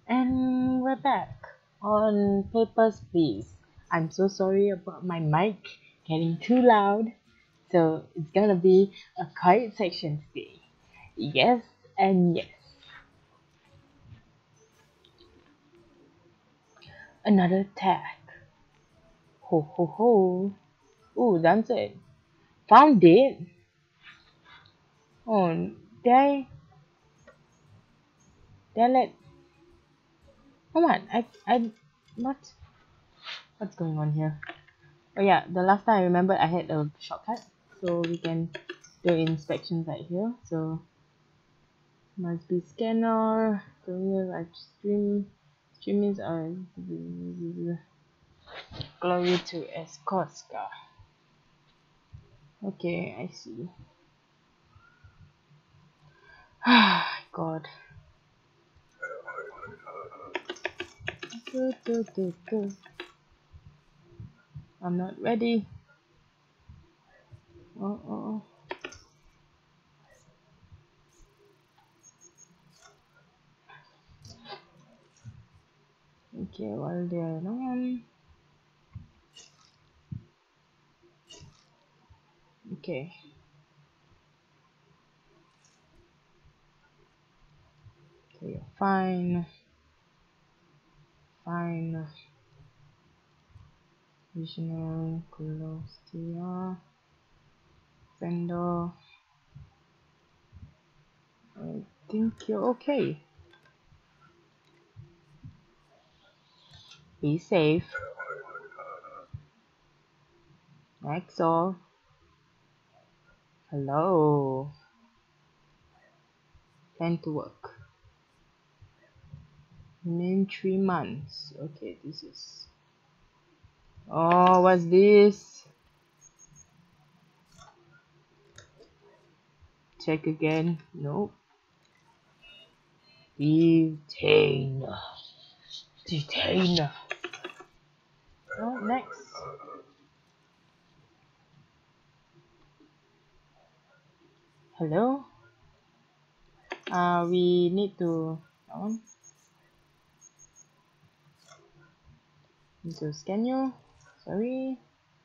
And we're back on Papers, Please. I'm so sorry about my mic getting too loud, so it's gonna be a quiet section today. Yes and yes. Another tag. Ho ho ho. Ooh, that's it. Found it. Oh, did I let. Come on, what? What's going on here? Oh yeah, the last time I remember I had a shortcut, so we can do inspections right here. So must be scanner, career live streamings are glory to Escorska. Okay, I see. God. I'm not ready. Oh. Okay, while they're on. Okay. Okay, fine. Visionary, Colostia, Vendor. I think you're okay. Be safe. Exo. Hello. Plan to work. Remain 3 months. Okay, this is. Oh, what's this? Check again. Nope. Detain. Oh, next. Hello. We need to. Need to scan you. Sorry.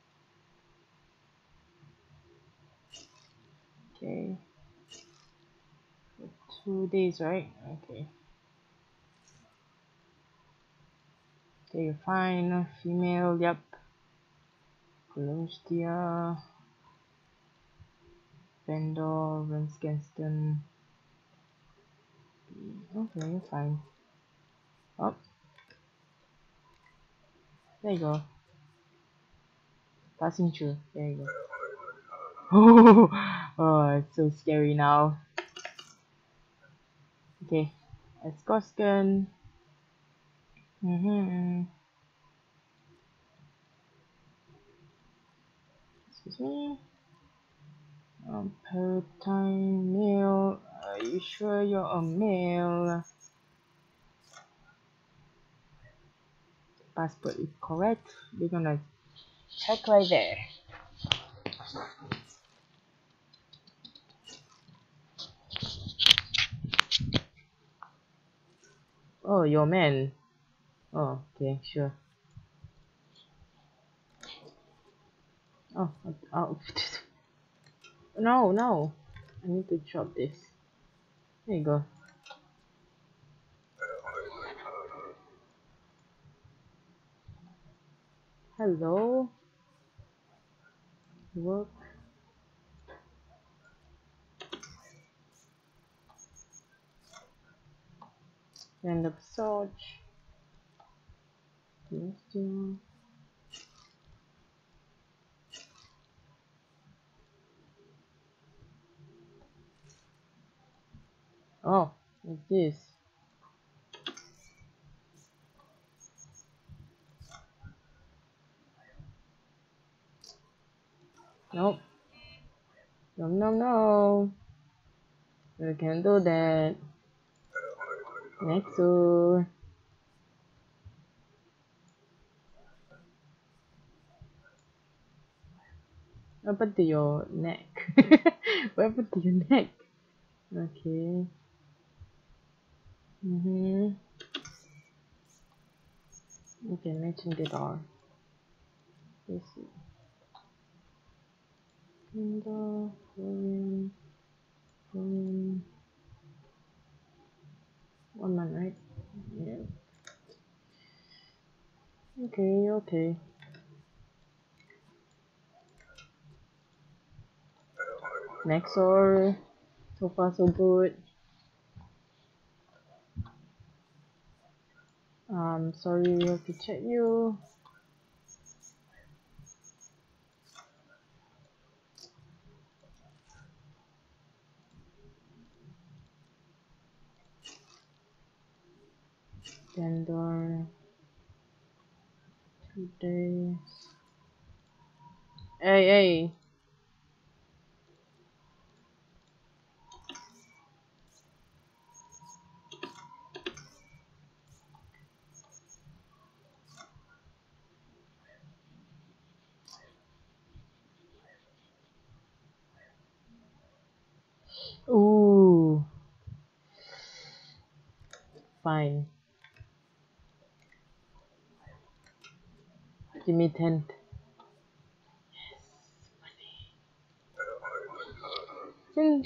Okay. 2 days, right? Okay. Okay, fine. Female, yep. Colostia. Vendor, Venskenston. Okay, fine. Oh, there you go. Passing through. There you go. Oh, it's so scary now. Okay. Escosken. Excuse me. Per-time male. Are you sure you're a male? Passport is correct. We're gonna check right there. Oh, you're a man. Oh, okay, sure. Oh. No. I need to drop this. There you go. Hello. Work. Random search. Question. Oh, what's this? Nope. No. We can't do that. Next one. What happened to your neck? What happened to your neck? Okay. Okay, matching the door. Let's see. Window, Korean, Korean. 1 month, right? Yeah. Okay, okay. Next or so far so good. Sorry, we have to check you. Vendor 2 days. Hey, hey. Ooh, fine. Give me 10. Since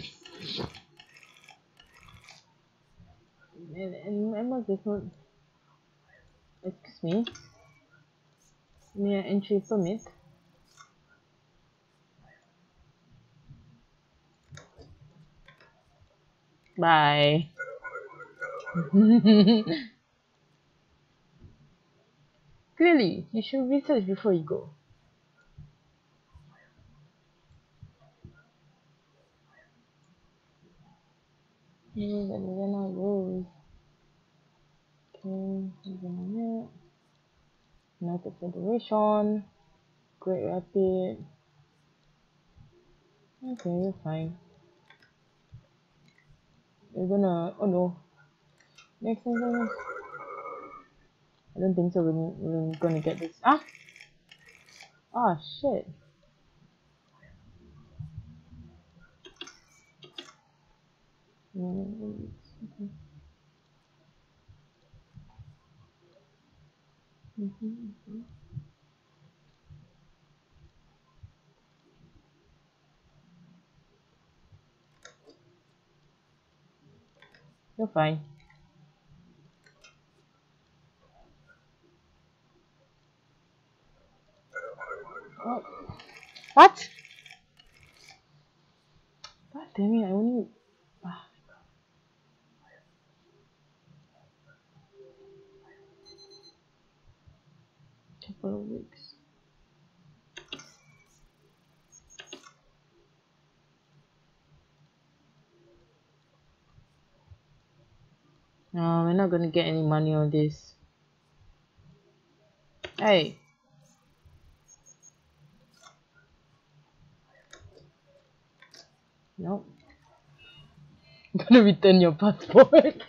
and Emma does not, excuse me, near entry permit. Bye. Clearly, you should research before you go. Then I go. Okay, United Federation, Great Rapid. Okay, you're fine. You're gonna. Oh no. Next time, I don't think so. We're gonna get this. Ah! Ah, shit. Okay. You're fine. Oh. What? God damn it, I only. Ah, couple of weeks. No, we're not gonna get any money on this. Hey. Nope. I'm gonna return your passport.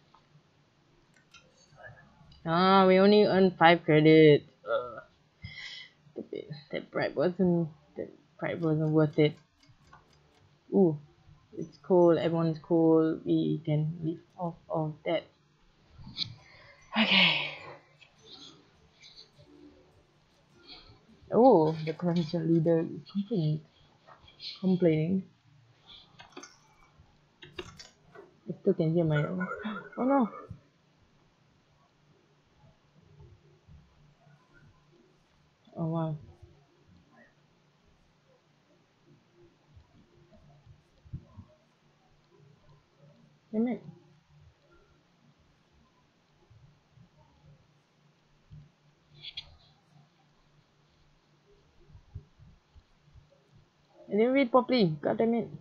Ah, we only earn 5 credits. Stupid. That bribe wasn't worth it. Ooh, it's cold. Everyone's cold. We can live off of that. Okay. Oh, the provincial leader is complaining. I still can hear my own. Oh no. Oh wow. Damn it. I didn't read properly. God damn it.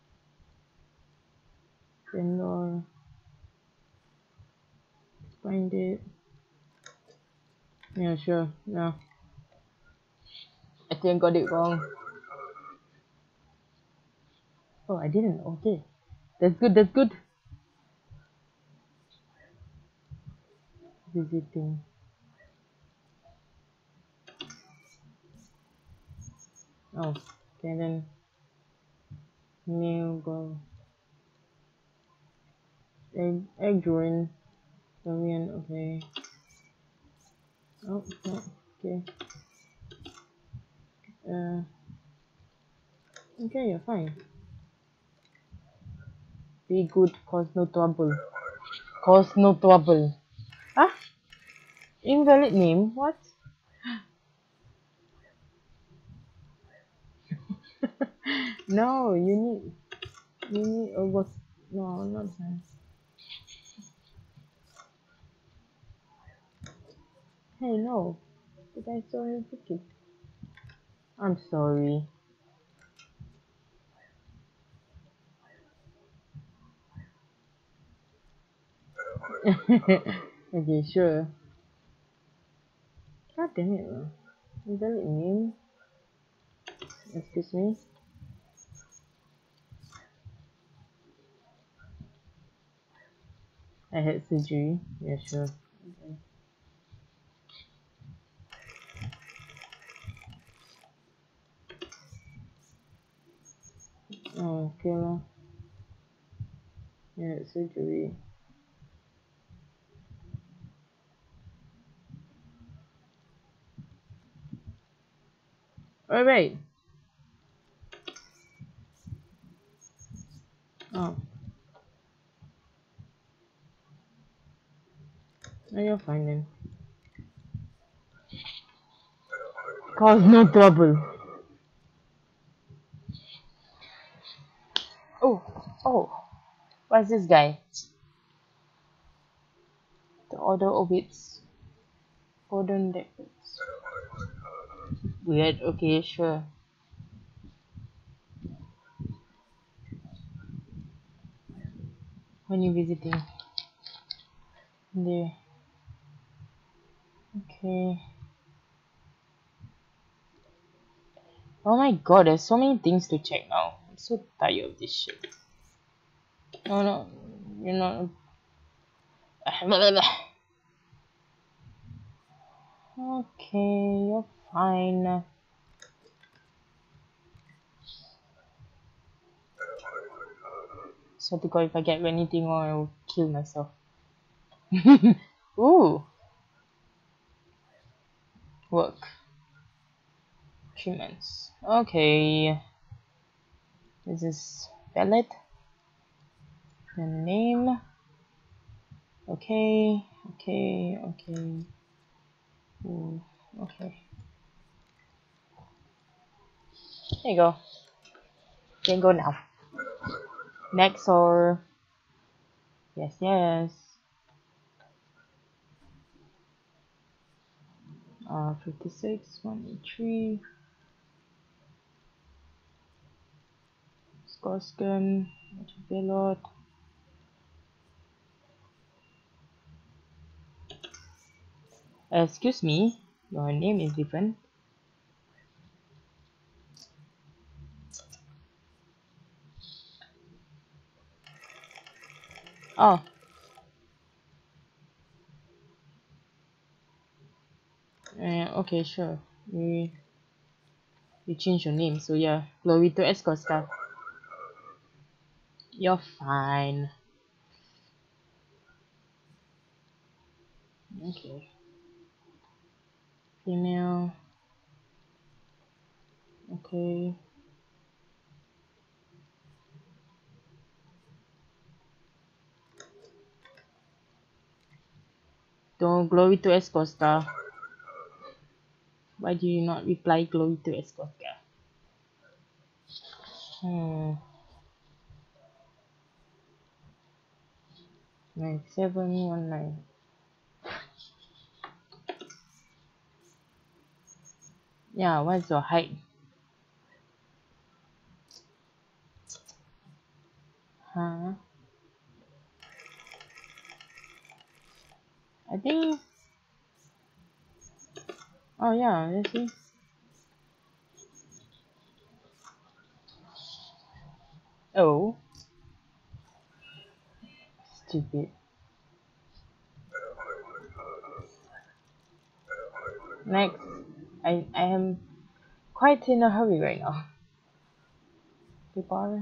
Vendor. Find it. Yeah, sure. Yeah. I think I got it wrong. Oh, I didn't. Okay. That's good. That's good. Visiting. Oh, okay then. New go. Egg join. Korean. Okay. Oh, no. Okay. Uh, okay, you're fine. Be good, cause no trouble. Cause no trouble. Ah, invalid name? What? No, you need over. No, not that. Hey, no. Did I saw your ticket? I'm sorry. Okay, sure. God damn it, man. Invalid name? Excuse me? I had surgery. Yeah, sure. Okay. Oh, okay lah. Yeah, surgery. Alright. Oh. No, you're fine then. Cause no trouble. Oh, oh. What's this guy? The order orbits. Gordon Deckers. Weird. Okay, sure. When you visiting? There. Okay. Oh my god, there's so many things to check now. I'm so tired of this shit. No, no. You're not. Okay, you're fine. So to God, if I get anything wrong, I will kill myself. Ooh, work. 3 months. Okay. This is valid. The name. Okay, okay, okay. Ooh, okay. There you go. Can go now. Next or yes, yes. 56, 183. Skorsken, Pilot. Excuse me, your name is different. Oh, okay, sure. You change your name, so yeah, Glorito Escosta. You're fine. Okay. Female. Okay. Don't Glorito Escosta. Why do you not reply Glorito Escosta? 9719. Yeah, what's your height? Huh? I think. Oh yeah, let's see. Oh, stupid. Next, I am quite in a hurry right now. People,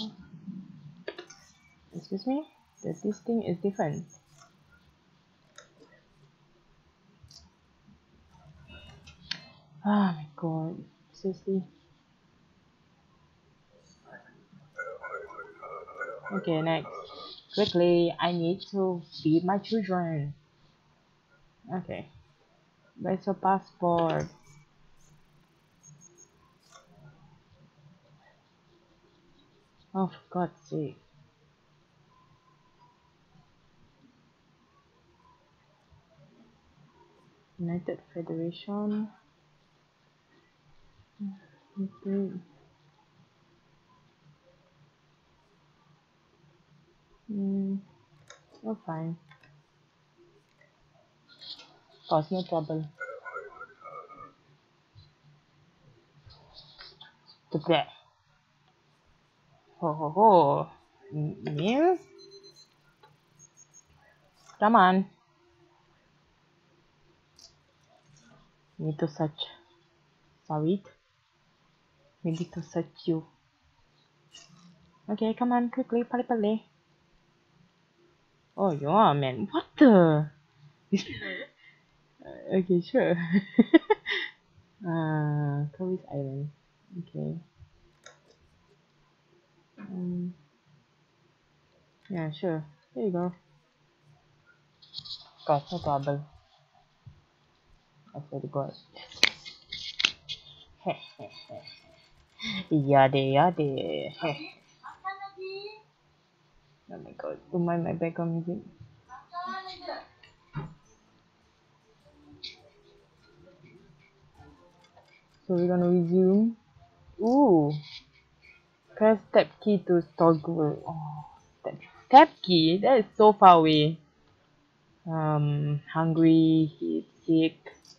excuse me. This thing is different. Oh my god. Seriously. Okay, next. Quickly, I need to feed my children. Okay. Where's your passport? Oh, for God's sake. United Federation. Okay. Oh, fine. Cause no trouble. To that. Ho ho ho. Meal? Come on. Need to search. Sorry. We need to search you. Okay, come on, quickly, pali pali. Oh, you are man. What the? Okay, sure. Kobe's Island. Okay. Um, yeah, sure. There you go. Got no problem. I swear to God. Yade yade. Oh my God. Don't mind my background music. So we're gonna resume. Ooh. Press tab key to toggle. Oh, tab key? That is so far away. Hungry, he's sick.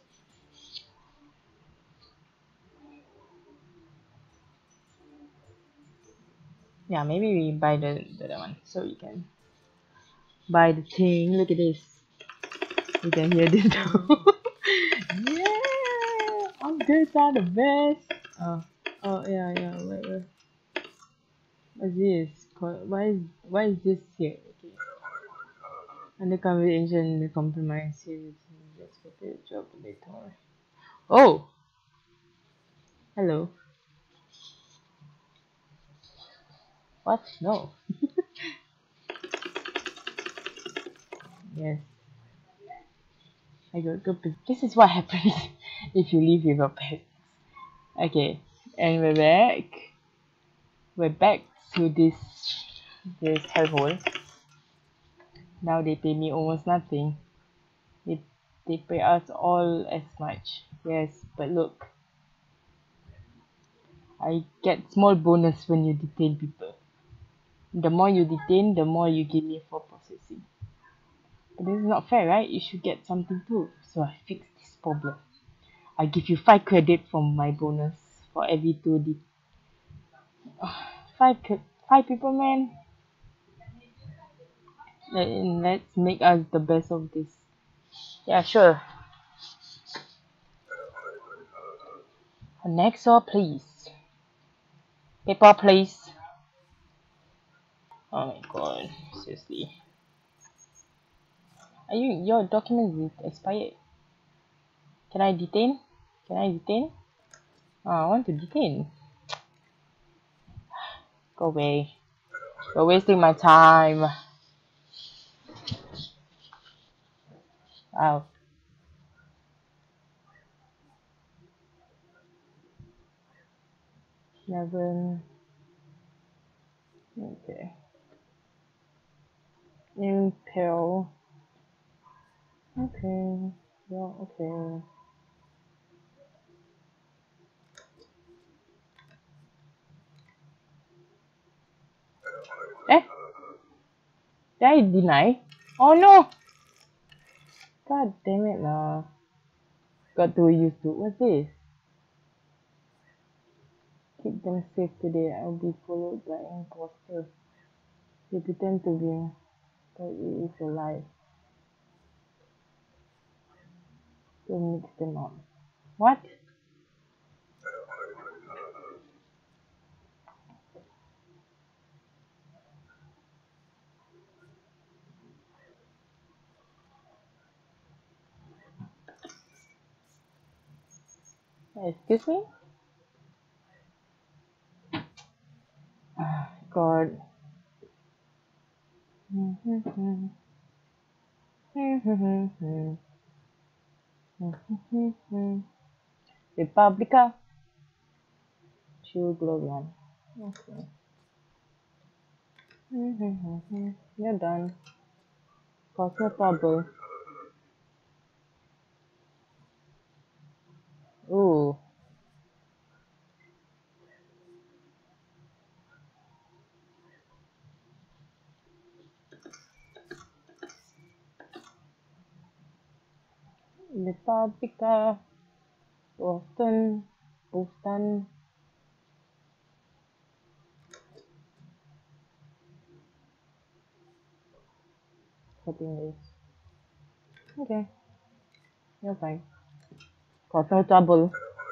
Yeah, maybe we buy the other one so we can buy the thing. Look at this. You can hear this too. Yeah, updates are the best. Oh yeah, yeah. Wait. What's this? Why is this here? Okay. Under conversation, the compromise here. Let's get the job later. Oh, hello. What? No. Yes. I got good. This is what happens if you live with your pet. Okay, and we're back. We're back to this hellhole. Now they pay me almost nothing. They they pay us all as much. Yes, but look, I get small bonus when you detain people. The more you detain, the more you give me for processing. But this is not fair, right? You should get something too. So I fixed this problem. I give you 5 credit from my bonus for every 2 five people, man. Let's make us the best of this. Yeah, sure. Next or please. Paper, please. Oh my god, seriously. Your document is expired? Can I detain? Can I detain? Oh, I want to detain. Go away. You're wasting my time. Wow. 11. Okay. Impel. Okay. Yeah, okay. Eh? Did I deny? Oh no! God damn it lah. Got too used to. What's this? Keep them safe today. I'll be followed by imposter. They pretend to be, but it is a lie. Don't mix them up. What? Excuse me? God. Republica. True Glorian. Okay. You're done. Cause no trouble. Ooh. Republica. Boston. Boston. Copying this. Okay. You're fine. Cause no trouble.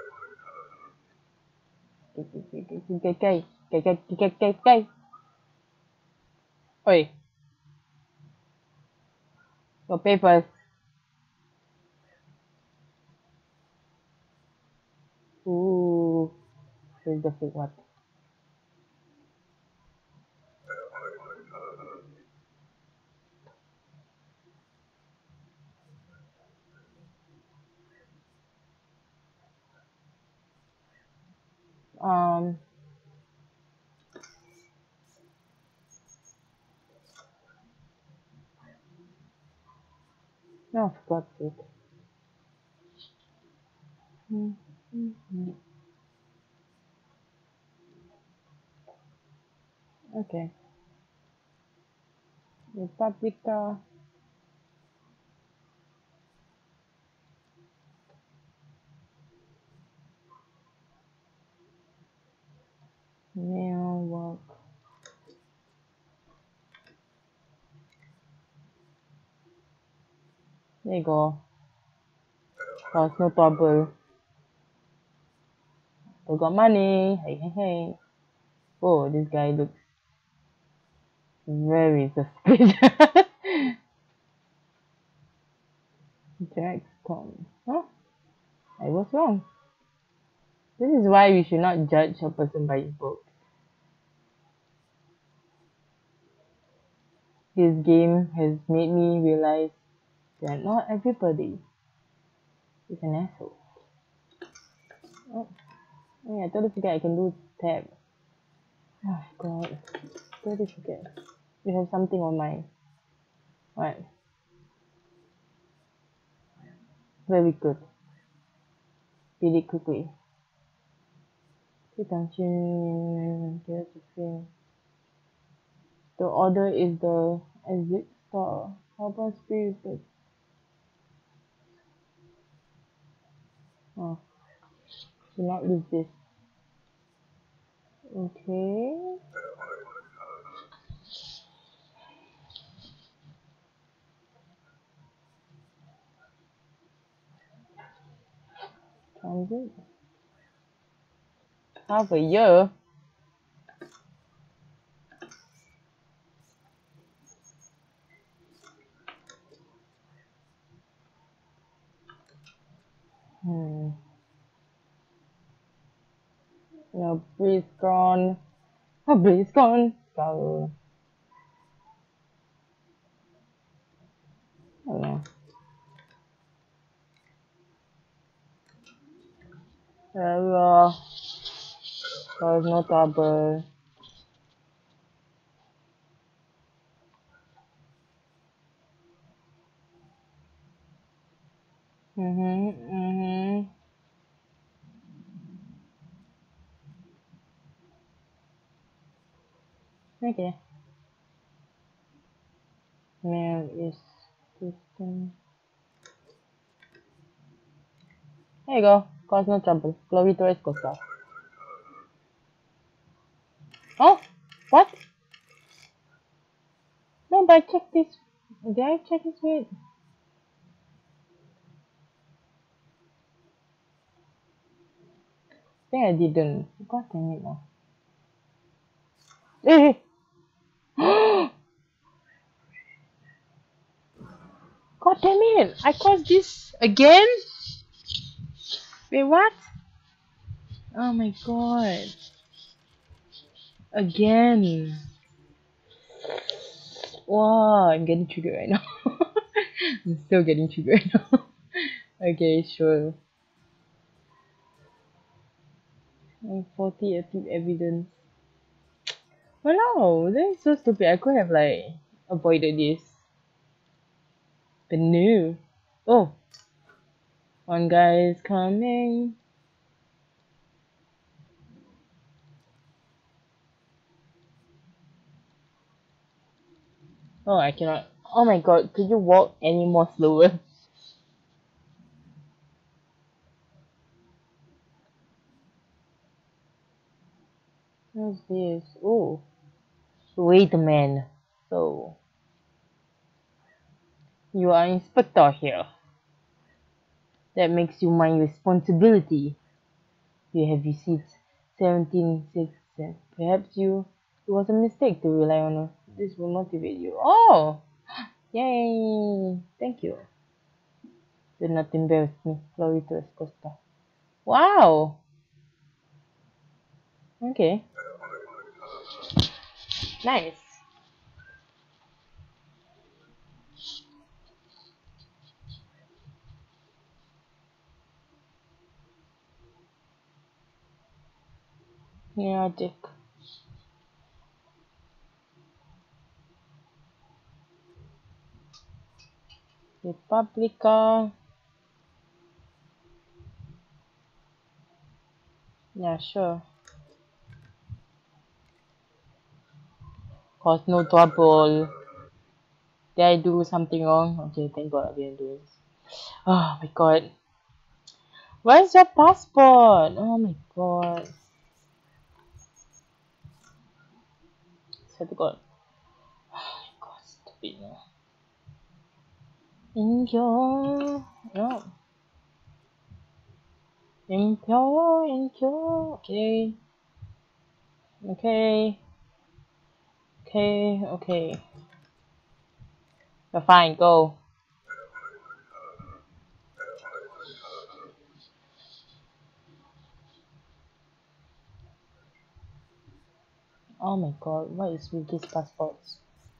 Okay. Oi. Your papers. Ooh. Here's the fake one. Um. No, for God's sake. Okay. Republica. Mail work. There you go. Cause no trouble. We got money. Hey. Oh, this guy looks very suspicious. Jackson. Huh? I was wrong. This is why we should not judge a person by his book. This game has made me realize that not everybody is an asshole. Oh, yeah, I totally forget I can do tab. Oh god. Totally forget. You have something on my what? Very good. Did it quickly. Attention. The order is the exit star. How about speed? Oh, do not lose this. Okay. Transit. Half a year. Your breeze gone. Her breeze gone. Go. I don't know. Hello. There's no trouble. Mm-hmm. Okay. Mail is system. There you go. Cause no trouble. Glory to Costa. Oh? What? No, but I checked this. Did I check this weight? I think I didn't. God damn it now. Hey! God damn it! I caused this again? Wait, what? Oh my god. Again. Wow, I'm getting triggered right now. I'm still getting triggered right now. Okay, sure. I'm 40 active evidence. Oh no, that's so stupid. I could have like avoided this. But no. Oh, one guy is coming. Oh, I cannot. Oh my god, could you walk any more slower? What's this? Oh, wait a minute. So, you are inspector here. That makes you my responsibility. You have received 17 cents. Perhaps it was a mistake to rely on us. This will motivate you. Oh! Yay! Thank you. Do not embarrass me. Glory to Escosta. Wow! Okay. Nice. Yeah, Dick. Republica. Yeah, sure. Cause no trouble. Did I do something wrong? Okay, thank God I didn't do this. Oh my god. Where's your passport? Oh my god. Swear to God. Oh my god, stupid. Enjoy. No. Enjoy. Okay. Okay. Okay. Okay. You're fine. Go. Oh my god. What is with these passports?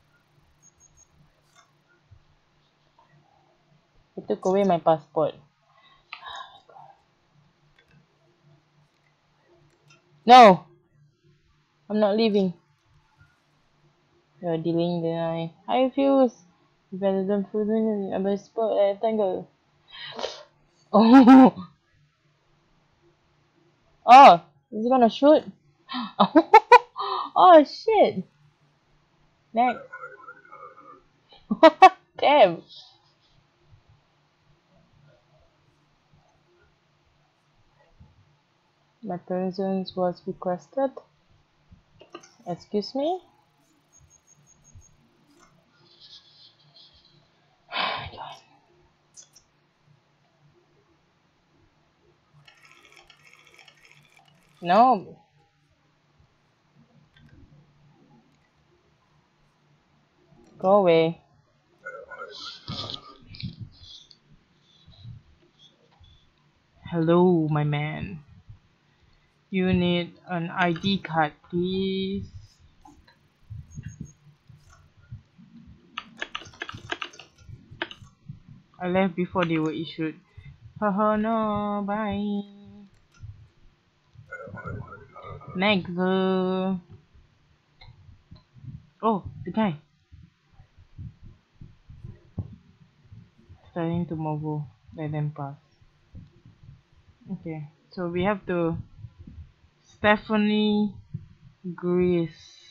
They took away my passport. No. I'm not leaving. You're dealing the I refuse. Better than food in a best spot at tango. Oh. Oh. Is he gonna shoot? Oh shit. Next. Damn. My presence was requested. Excuse me? No. Go away. Hello, my man. You need an ID card, please. I left before they were issued. Haha, no, bye. Next. Oh, the guy. Starting to move. Let them pass. Okay, so we have to Stephanie, Grace,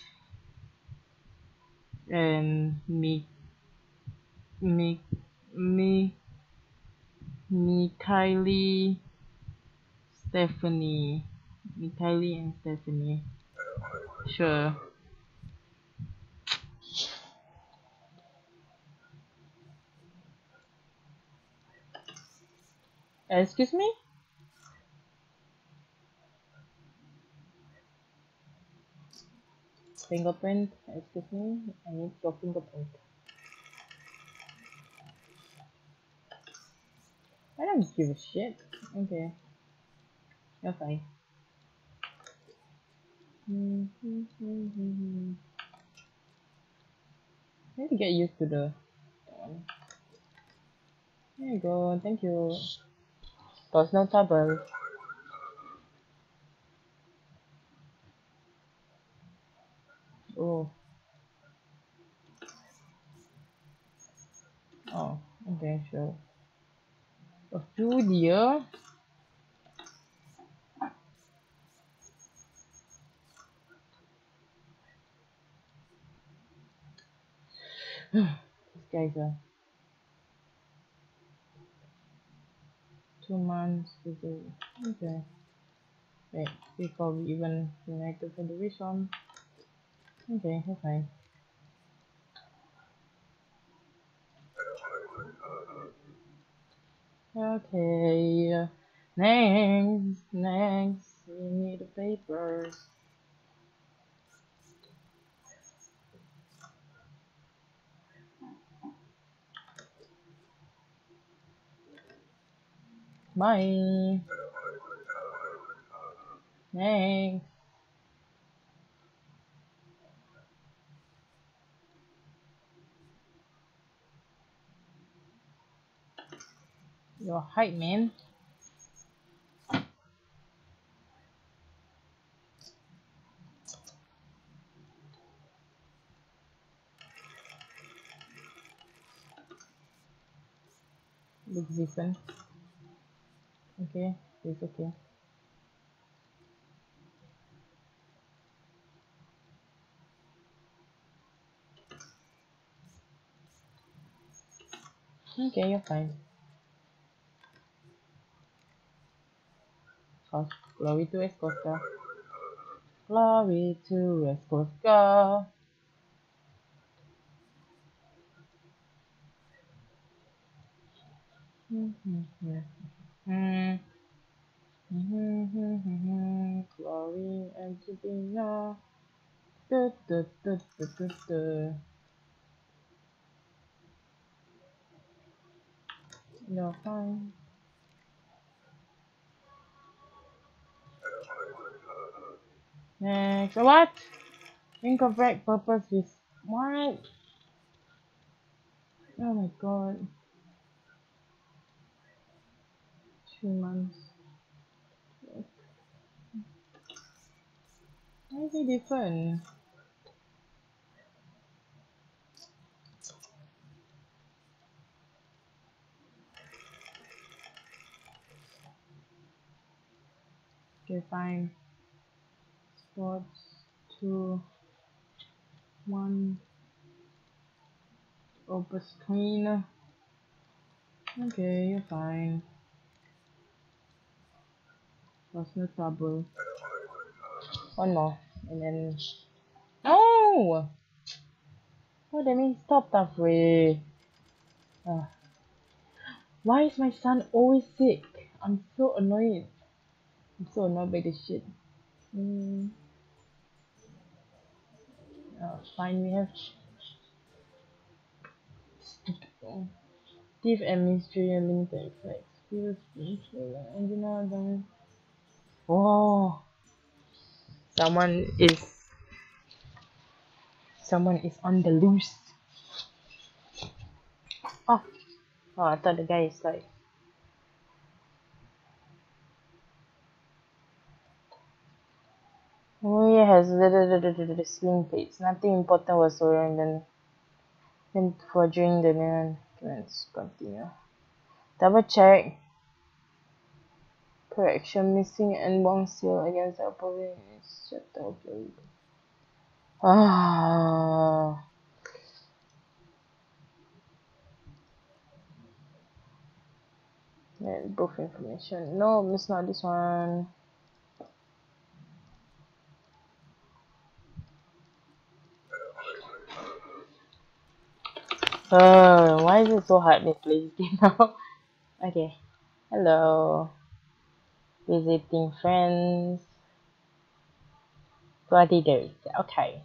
and me, me, Mikhaili, Stephanie, Mikhaili and Stephanie. Sure. Excuse me? Fingerprint? Excuse me? I need your fingerprint. I don't give a shit. Okay. You're fine. I need to get used to the that one. There you go, thank you. Personal trouble. Oh, oh, okay, sure. A few dear. These guys are 2 months to do. Okay. Wait, before we even unite the federation. Okay, that's fine. Okay. Next. We need the papers. Bye. Next. Your height, man. Looks different. Okay, it's okay. Okay, you're fine. Glory to Escosta. Glory to Escosta. Glory and Sabina. Du, du, du, du, du, du. You're fine. Next. What? Incorrect purpose is what? Oh my god. 2 months. Why is it different? Okay, fine. Sports 2, 1. Open screen. Okay, you're fine. Personal trouble. One more. And then. No! Oh, that means stop halfway. Why is my son always sick? I'm so annoyed. I'm so annoyed by this shit. Fine, we have Chief Administrator Limited Flex. And you know then. Oh, someone is someone is on the loose. Oh, oh, I thought the guy is like. Oh, he has the sling plates. Nothing important was wrong then for during the neon. Let's continue. Double check. Correction missing and one seal against the opponent is shut down. Ah. Yeah, both information. No, it's not this one. Why is it so hard to play this game now? Okay. Hello. Visiting friends. Gladiators. Okay.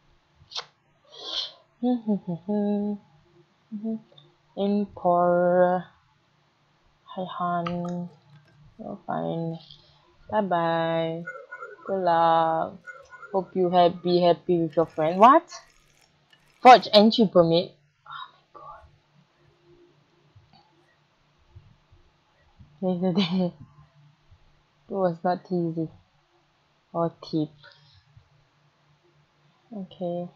Import. Hi, You're fine. Bye bye. Good luck. Hope you be happy with your friend. What? Forge entry permit? Oh my god. It was not easy. Or tip. Okay.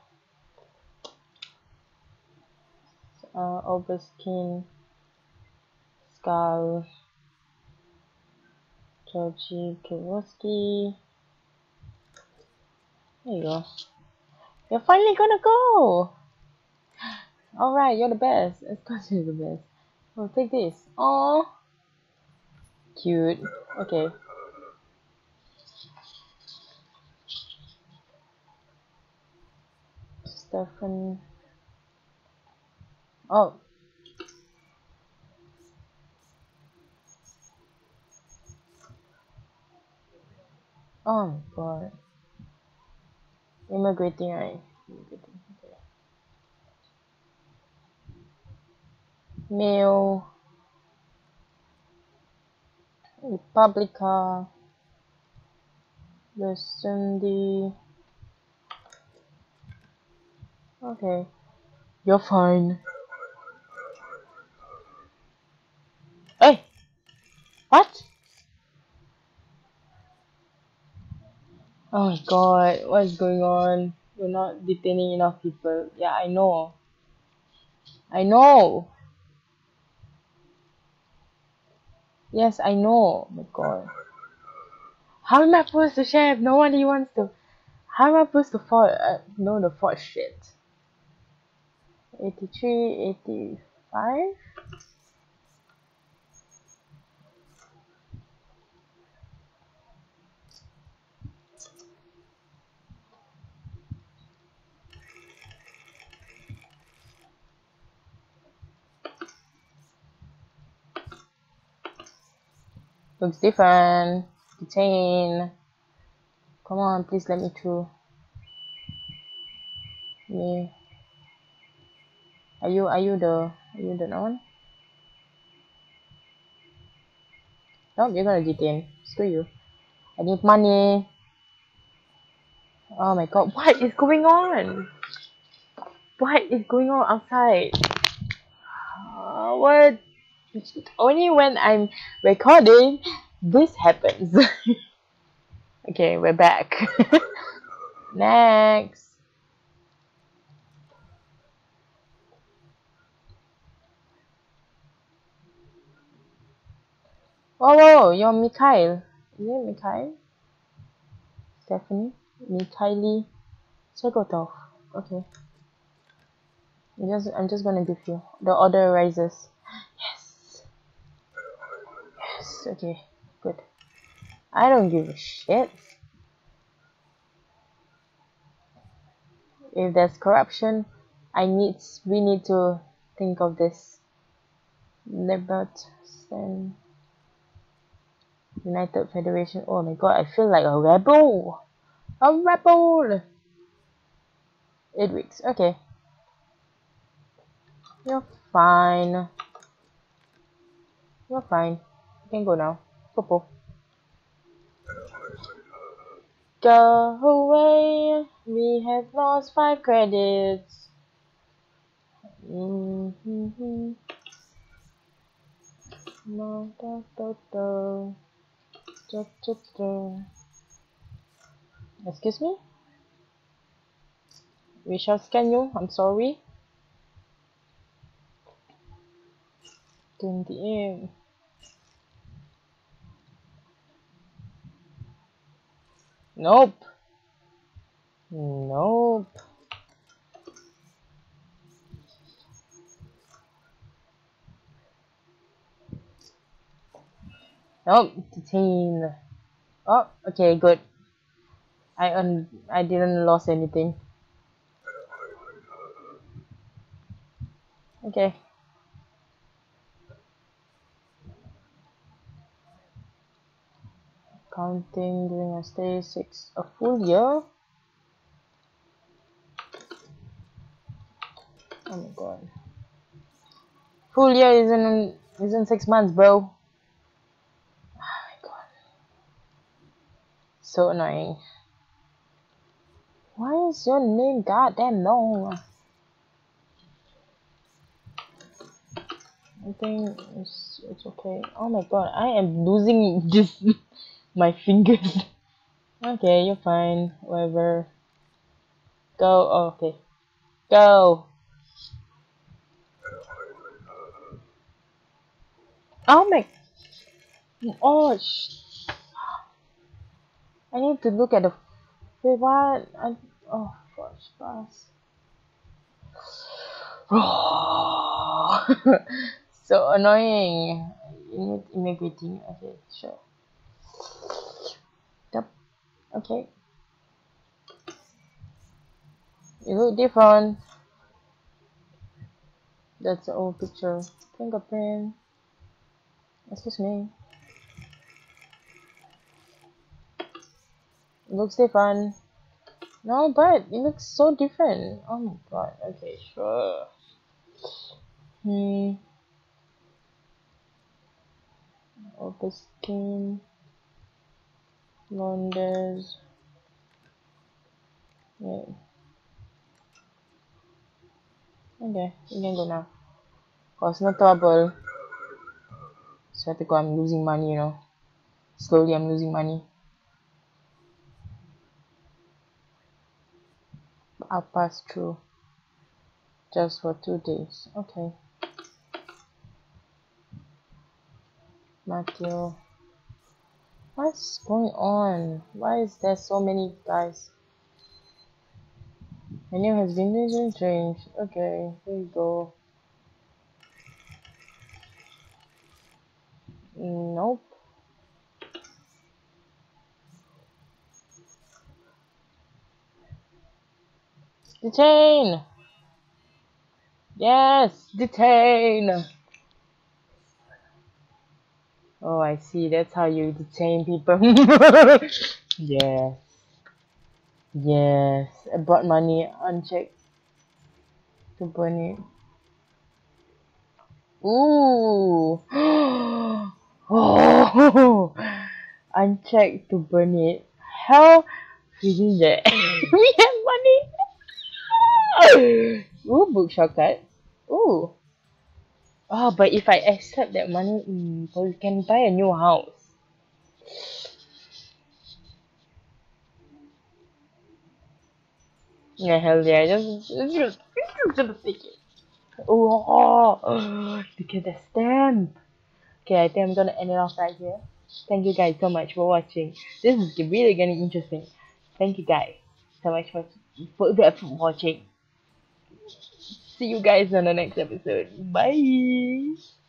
Overskin. Skull. Georgie Kiroski. There you go. You're finally gonna go! Alright, you're the best. Of course you're the best. Oh, take this. Oh, cute. Okay. Stefan. Oh. Oh my god. Immigrating, right? Immigrating. Okay. Mail. Republica. The Sunday. Okay. You're fine. Hey! What? Oh my god, what is going on? You're not detaining enough people. Yeah, I know. I know. Yes, I know. Oh my god. How am I supposed to share if nobody wants to? How am I supposed to know the fault shit? 83, 85? Looks different. Detain. Come on, please let me through. Me. Are you the one? No, you're gonna detain. Screw you. I need money. Oh my god, what is going on? What is going on outside? What? Only when I'm recording, this happens. Okay, we're back. Next. Oh, you're Mikhail. Is it Mikhail? Stephanie? Mikhaili Chegotov. Okay. I'm just gonna give you. The order rises. Yes. Yes. Okay. Good. I don't give a shit. If there's corruption, we need to think of this. Libertson United Federation. Oh my god, I feel like a rebel. A rebel. 8 weeks. Okay. You're fine. You're fine. You can go now. Popo. Go away. We have lost 5 credits. Mm-hmm. No, da, da, da. Da, da, da. Excuse me? We shall scan you. I'm sorry. 20 Nope. Nope. Nope. Detain. Oh, okay, good. I didn't lose anything. Okay. Counting during a stay a full year. Oh my god. Full year isn't 6 months, bro. Oh my god. So annoying. Why is your name goddamn long? I think it's okay. Oh my god, I am losing just my fingers. Okay, you're fine. Whatever. Go. Oh, okay. Go. Oh my. Oh, I need to look at the. Wait, what? Oh gosh, pass. So annoying. Immigrating. Okay, sure. Yep. Okay. You look different. That's the old picture. Fingerprint. Excuse me. It looks different. No, but it looks so different. Oh my god. Okay, sure. Hmm. Augustine. Londres. Wait. Okay, you can go now. Cause no trouble. Swear to God, I'm losing money, you know. Slowly, I'm losing money. I'll pass through. Just for 2 days. Okay. Matthew. What's going on? Why is there so many guys? My name has been changed. Okay, here you go. Nope. Detain! Yes! Detain! Oh, I see. That's how you detain people. Yes. Yes. I brought money unchecked to burn it. Ooh! Oh! Unchecked to burn it. How freaking that? We have money! Ooh, book shortcut. Ooh. Oh, but if I accept that money, so we can buy a new house. Yeah, hell yeah. Just take it. Oh, look at the stamp. Okay, I think I'm gonna end it off right here. Thank you guys so much for watching. This is really gonna be interesting. Thank you guys so much for watching. See you guys on the next episode. Bye.